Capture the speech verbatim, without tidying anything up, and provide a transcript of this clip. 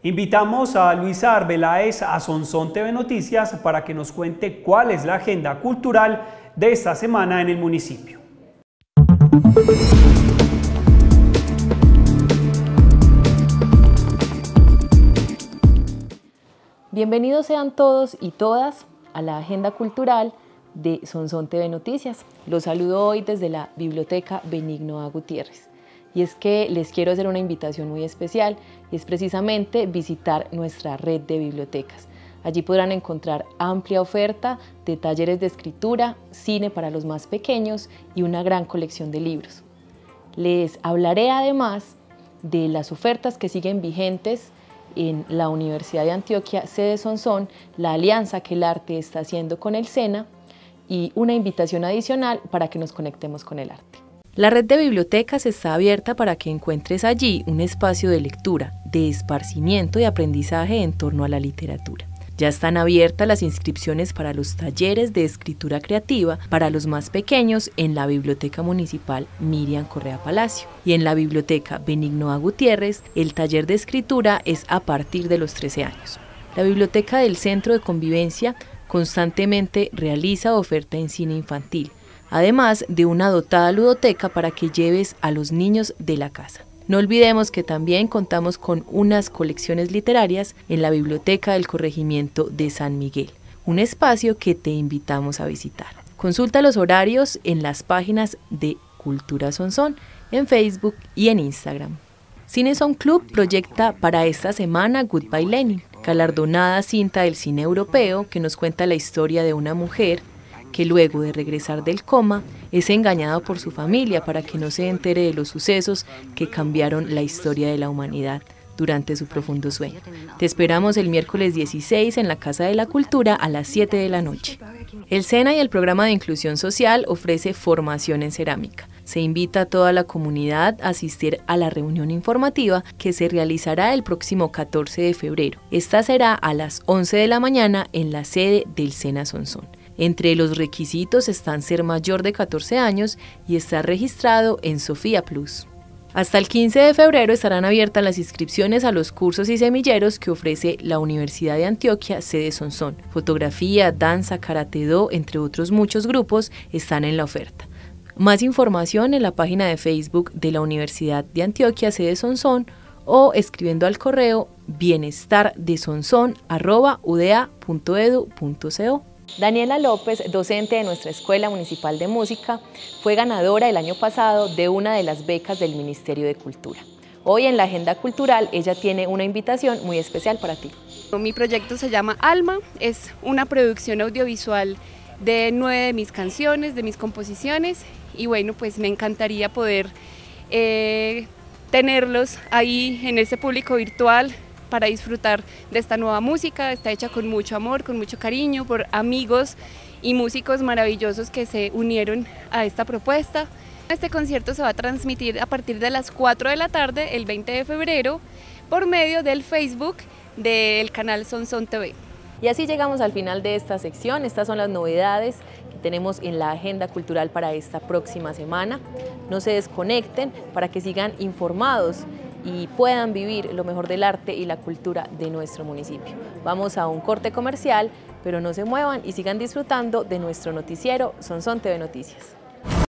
Invitamos a Luisa Arbeláez a Sonsón T V Noticias para que nos cuente cuál es la agenda cultural de esta semana en el municipio. Bienvenidos sean todos y todas a la agenda cultural de Sonsón T V Noticias. Los saludo hoy desde la Biblioteca Benigno A. Gutiérrez. Y es que les quiero hacer una invitación muy especial y es precisamente visitar nuestra red de bibliotecas. Allí podrán encontrar amplia oferta de talleres de escritura, cine para los más pequeños y una gran colección de libros. Les hablaré además de las ofertas que siguen vigentes en la Universidad de Antioquia, sede Sonsón, la alianza que el arte está haciendo con el SENA y una invitación adicional para que nos conectemos con el arte. La red de bibliotecas está abierta para que encuentres allí un espacio de lectura, de esparcimiento y aprendizaje en torno a la literatura. Ya están abiertas las inscripciones para los talleres de escritura creativa para los más pequeños en la Biblioteca Municipal Miriam Correa Palacio. Y en la Biblioteca Benigno A. Gutiérrez, el taller de escritura es a partir de los trece años. La Biblioteca del Centro de Convivencia constantemente realiza oferta en cine infantil, además de una dotada ludoteca para que lleves a los niños de la casa. No olvidemos que también contamos con unas colecciones literarias en la Biblioteca del Corregimiento de San Miguel, un espacio que te invitamos a visitar. Consulta los horarios en las páginas de Cultura Sonsón, en Facebook y en Instagram. Cine Son Club proyecta para esta semana Goodbye Lenin, galardonada cinta del cine europeo que nos cuenta la historia de una mujer que luego de regresar del coma es engañado por su familia para que no se entere de los sucesos que cambiaron la historia de la humanidad durante su profundo sueño. Te esperamos el miércoles dieciséis en la Casa de la Cultura a las siete de la noche. El SENA y el Programa de Inclusión Social ofrece formación en cerámica. Se invita a toda la comunidad a asistir a la reunión informativa que se realizará el próximo catorce de febrero. Esta será a las once de la mañana en la sede del SENA Sonsón. Entre los requisitos están ser mayor de catorce años y estar registrado en Sofía Plus. Hasta el quince de febrero estarán abiertas las inscripciones a los cursos y semilleros que ofrece la Universidad de Antioquia, sede Sonsón. Fotografía, danza, karate-do, entre otros muchos grupos, están en la oferta. Más información en la página de Facebook de la Universidad de Antioquia, sede Sonsón, o escribiendo al correo bienestardesonson arroba u d a punto edu punto co. Daniela López, docente de nuestra Escuela Municipal de Música, fue ganadora el año pasado de una de las becas del Ministerio de Cultura. Hoy en la Agenda Cultural ella tiene una invitación muy especial para ti. Mi proyecto se llama Alma, es una producción audiovisual de nueve de mis canciones, de mis composiciones, y bueno, pues me encantaría poder eh, tenerlos ahí en ese público virtual para disfrutar de esta nueva música. Está hecha con mucho amor, con mucho cariño, por amigos y músicos maravillosos que se unieron a esta propuesta. Este concierto se va a transmitir a partir de las cuatro de la tarde, el veinte de febrero, por medio del Facebook del canal Sonsón T V. Y así llegamos al final de esta sección. Estas son las novedades que tenemos en la agenda cultural para esta próxima semana. No se desconecten para que sigan informados y puedan vivir lo mejor del arte y la cultura de nuestro municipio. Vamos a un corte comercial, pero no se muevan y sigan disfrutando de nuestro noticiero Sonsón T V Noticias.